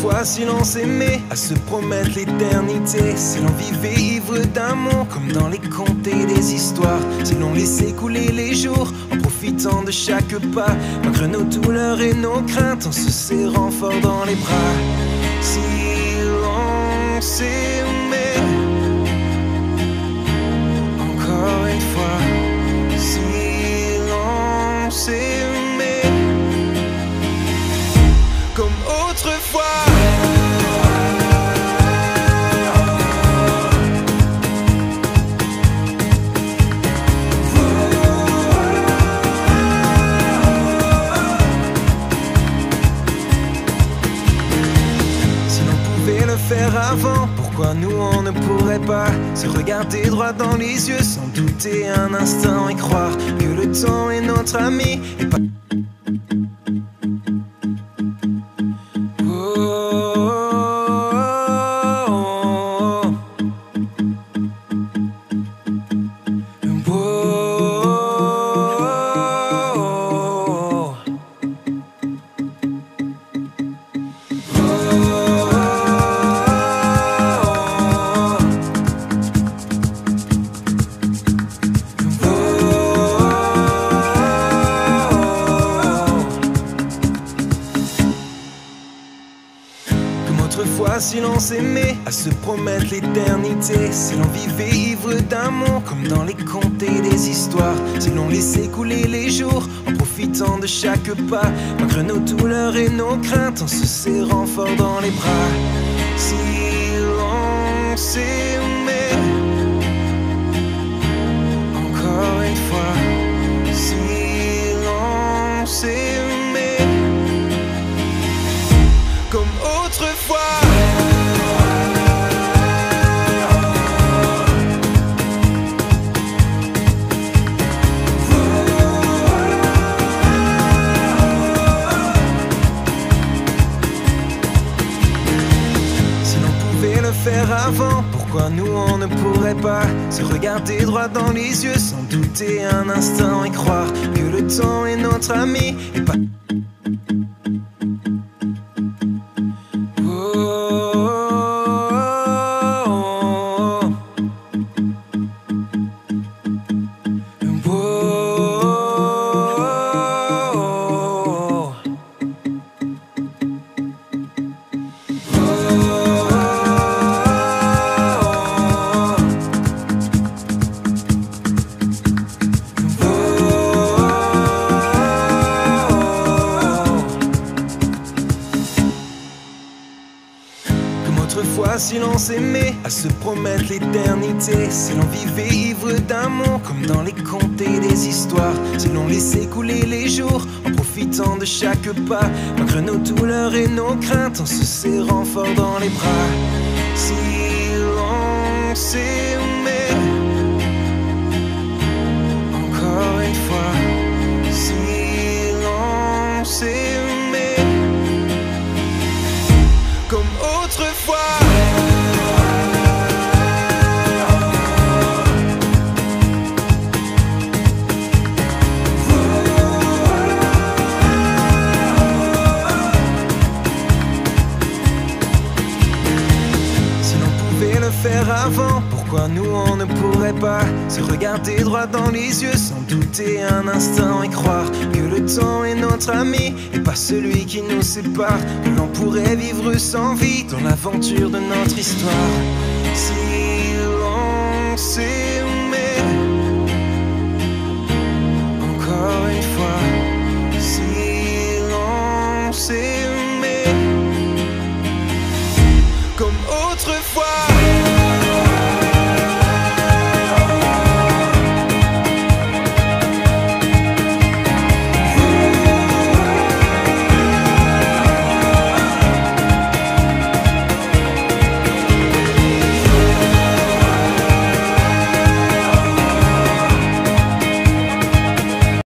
autrefois si l'on s'aimait, à se promettre l'éternité, si l'on vivait ivre d'amour comme dans les contes et les histoires, si l'on laissait couler les jours en profitant de chaque pas, malgré nos douleurs et nos craintes, en se serrant fort dans les bras. Si l'on s'aimait, encore une fois, si l'on s'aimait comme autrefois. Faire avant, pourquoi nous on ne pourrait pas se regarder droit dans les yeux sans douter un instant et croire que le temps est notre ami et pas... Autrefois si l'on s'aimait, à se promettre l'éternité, si l'on vivait ivre d'amour comme dans les contes et les histoires, si l'on laissait couler les jours en profitant de chaque pas, malgré nos douleurs et nos craintes, en se serrant fort dans les bras. Si l'on s'aimait, encore une fois, si l'on s'aimait comme autrefois. Si l'on pouvait le faire avant, pourquoi nous on ne pourrait pas se regarder droit dans les yeux sans douter un instant et croire que le temps est notre ami et pas... Autrefois si l'on s'aimait, à se promettre l'éternité, si l'on vivait ivre d'amour comme dans les contes et les histoires, si l'on laissait couler les jours en profitant de chaque pas, malgré nos douleurs et nos craintes, en se serrant fort dans les bras. Si l'on s'aimait, encore une fois, si l'on s'aimait comme autrefois. Si l'on pouvait le faire avant, pourquoi nous on ne pourrait pas se regarder droit dans les yeux sans douter un instant et croire que le temps est notre ami et pas celui qui nous sépare, que l'on pourrait vivre sans vie dans l'aventure de notre histoire. Si